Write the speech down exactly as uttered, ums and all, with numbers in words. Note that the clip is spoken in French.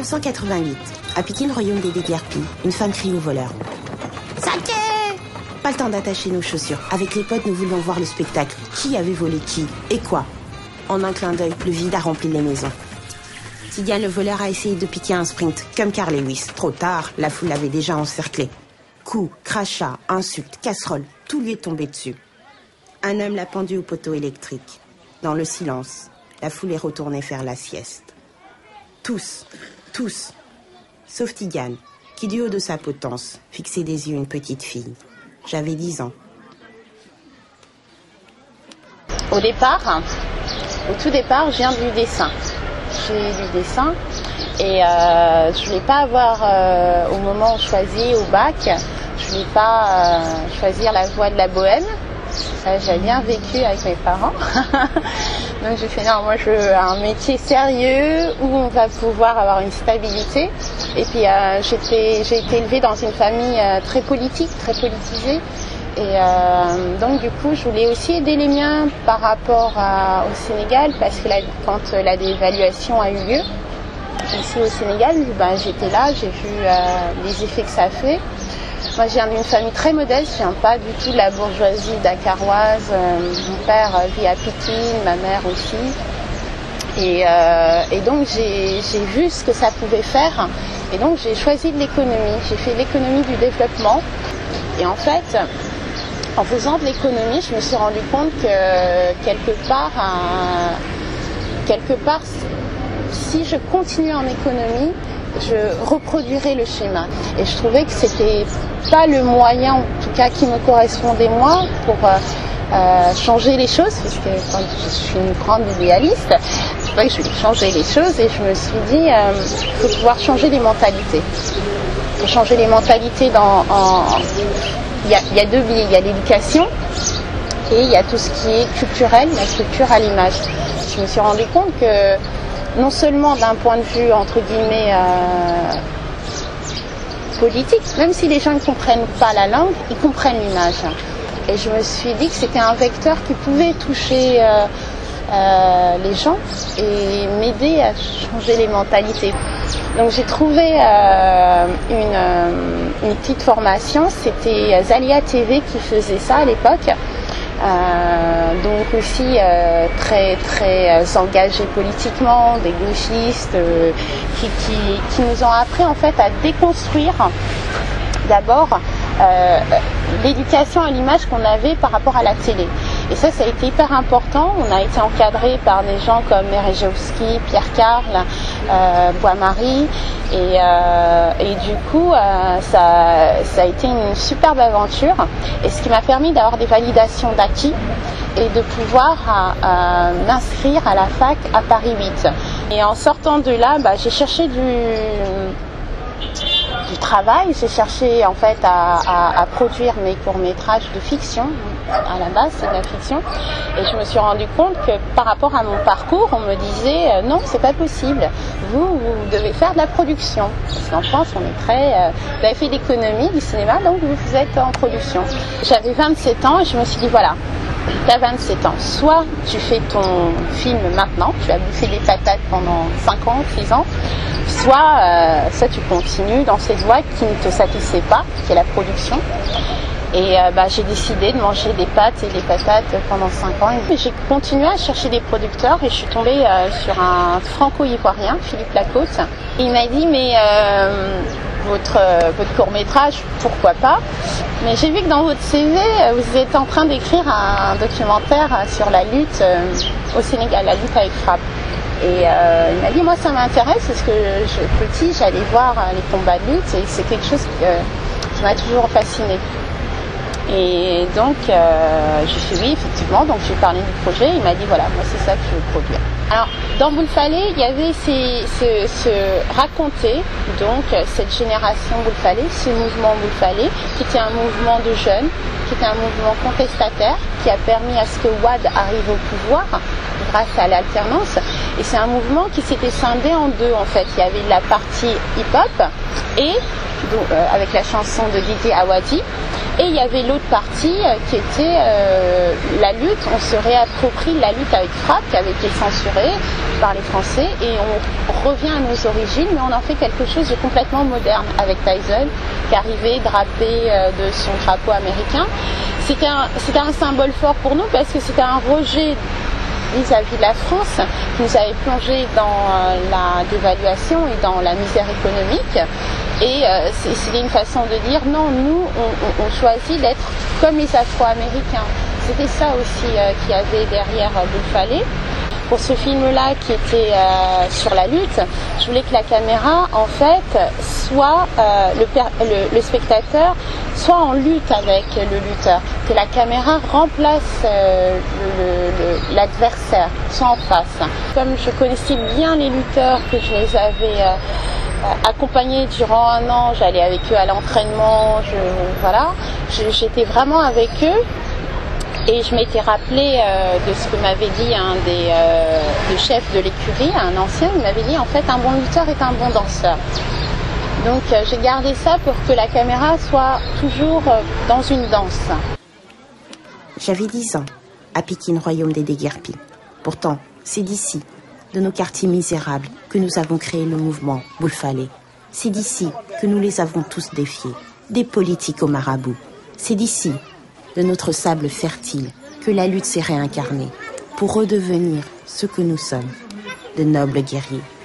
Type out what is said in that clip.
cent quatre-vingt-huit, à Pékin, royaume des déguerpis, une femme crie au voleur. Saké! Pas le temps d'attacher nos chaussures. Avec les potes, nous voulions voir le spectacle. Qui avait volé qui? Et quoi? En un clin d'œil, le vide a rempli les maisons. Tidiane, le voleur, a essayé de piquer un sprint, comme Carl Lewis. Trop tard, la foule l'avait déjà encerclé. Coups, crachats, insultes, casseroles, tout lui est tombé dessus. Un homme l'a pendu au poteau électrique. Dans le silence, la foule est retournée faire la sieste. Tous, tous, sauf Tidiane, qui du haut de sa potence, fixait des yeux une petite fille. J'avais dix ans. Au départ, au tout départ, je viens du dessin. J'ai du dessin et euh, je voulais pas avoir, euh, au moment où je choisis au bac, je voulais pas euh, choisir la voie de la bohème. Ça, j'ai bien vécu avec mes parents. Donc j'ai fait non, moi je veux un métier sérieux où on va pouvoir avoir une stabilité. Et puis euh, j'étais, j'ai été élevée dans une famille euh, très politique, très politisée. Et euh, donc du coup je voulais aussi aider les miens par rapport à, au Sénégal, parce que la, quand la dévaluation a eu lieu ici au Sénégal, ben, j'étais là, j'ai vu euh, les effets que ça a fait. Moi, je viens d'une famille très modeste, je viens pas du tout de la bourgeoisie dakaroise. Euh, mon père vit à Pékin, ma mère aussi. Et, euh, et donc, j'ai, j'ai vu ce que ça pouvait faire. Et donc, j'ai choisi de l'économie. J'ai fait l'économie du développement. Et en fait, en faisant de l'économie, je me suis rendu compte que quelque part, euh, quelque part, si je continue en économie, je reproduirais le schéma. Et je trouvais que c'était pas le moyen, en tout cas, qui me correspondait moi pour euh, euh, changer les choses, parce que quand je suis une grande idéaliste, je trouvais que je voulais changer les choses et je me suis dit, il euh, faut pouvoir changer les mentalités. Faut changer les mentalités dans, en, il y a, il y a deux billes, il y a l'éducation et il y a tout ce qui est culturel, la culture à l'image. Je me suis rendu compte que non seulement d'un point de vue, entre guillemets, euh, politique, même si les gens ne comprennent pas la langue, ils comprennent l'image. Et je me suis dit que c'était un vecteur qui pouvait toucher euh, euh, les gens et m'aider à changer les mentalités. Donc j'ai trouvé euh, une, euh, une petite formation, c'était Zalia T V qui faisait ça à l'époque. Euh, donc aussi euh, très très euh, engagés politiquement, des gauchistes euh, qui, qui, qui nous ont appris en fait à déconstruire d'abord euh, l'éducation à l'image qu'on avait par rapport à la télé. Et ça, ça a été hyper important. On a été encadré par des gens comme Merejewski, Pierre Carl, euh, Bois-Marie. Et, euh, et du coup, euh, ça, ça a été une superbe aventure. Et ce qui m'a permis d'avoir des validations d'acquis et de pouvoir euh, euh, m'inscrire à la fac à Paris huit. Et en sortant de là, bah, j'ai cherché du... du travail, j'ai cherché en fait à, à, à produire mes courts-métrages de fiction. À la base, c'est de la fiction. Et je me suis rendu compte que par rapport à mon parcours, on me disait euh, non, c'est pas possible. Vous, vous devez faire de la production. Parce qu'en France, on est très... Euh, vous avez fait l'économie du cinéma, donc vous êtes en production. J'avais vingt-sept ans et je me suis dit voilà, tu as vingt-sept ans. Soit tu fais ton film maintenant, tu as bouffé des patates pendant cinq ans, six ans, soit, euh, soit tu continues dans cette voie qui ne te satisfait pas, qui est la production. Et euh, bah, j'ai décidé de manger des pâtes et des patates pendant cinq ans. Et j'ai continué à chercher des producteurs et je suis tombée euh, sur un franco-ivoirien, Philippe Lacôte. Et il m'a dit mais euh, votre, euh, votre court-métrage, pourquoi pas? Mais j'ai vu que dans votre C V, vous êtes en train d'écrire un documentaire sur la lutte euh, au Sénégal, la lutte avec frappe. Et euh, il m'a dit moi ça m'intéresse parce que je, petit j'allais voir euh, les combats de lutte et c'est quelque chose qui, euh, qui m'a toujours fascinée. Et donc euh, j'ai fait oui effectivement, donc j'ai parlé du projet, il m'a dit voilà moi c'est ça que je veux produire. Alors dans Boulefalé il y avait ces, ce, ce raconter donc cette génération Boulefalé, ce mouvement Boulefalé qui était un mouvement de jeunes, qui était un mouvement contestataire qui a permis à ce que Wade arrive au pouvoir grâce à l'alternance. Et c'est un mouvement qui s'était scindé en deux en fait. Il y avait la partie hip-hop et donc, euh, avec la chanson de Didier Awadi Et il y avait l'autre partie euh, qui était euh, la lutte. On se réapproprie la lutte avec frappe qui avait été censurée par les Français et on revient à nos origines, mais on en fait quelque chose de complètement moderne avec Tyson qui arrivait drapé euh, de son drapeau américain. C'était un, c'était un symbole fort pour nous parce que c'était un rejet vis-à-vis de la France qui nous avait plongé dans la dévaluation et dans la misère économique. Et euh, c'était une façon de dire non, nous on, on, on choisit d'être comme les Afro-Américains. C'était ça aussi euh, qu'il y avait derrière euh, Boule-Falé. Pour ce film-là qui était euh, sur la lutte, je voulais que la caméra, en fait, soit euh, le, le, le spectateur soit en lutte avec le lutteur, que la caméra remplace euh, l'adversaire, soit en face. Comme je connaissais bien les lutteurs, que je les avais euh, accompagnés durant un an, j'allais avec eux à l'entraînement, je, voilà, j'étais vraiment avec eux. Et je m'étais rappelé euh, de ce que m'avait dit un des euh, des chefs de l'écurie, un ancien, il m'avait dit en fait un bon lutteur est un bon danseur. Donc euh, j'ai gardé ça pour que la caméra soit toujours euh, dans une danse. J'avais dix ans, à Pékin, royaume des déguerpis. Pourtant, c'est d'ici, de nos quartiers misérables, que nous avons créé le mouvement Boule-Falé. C'est d'ici que nous les avons tous défiés, des politiques au marabout. C'est d'ici, de notre sable fertile, que la lutte s'est réincarnée pour redevenir ce que nous sommes, de nobles guerriers.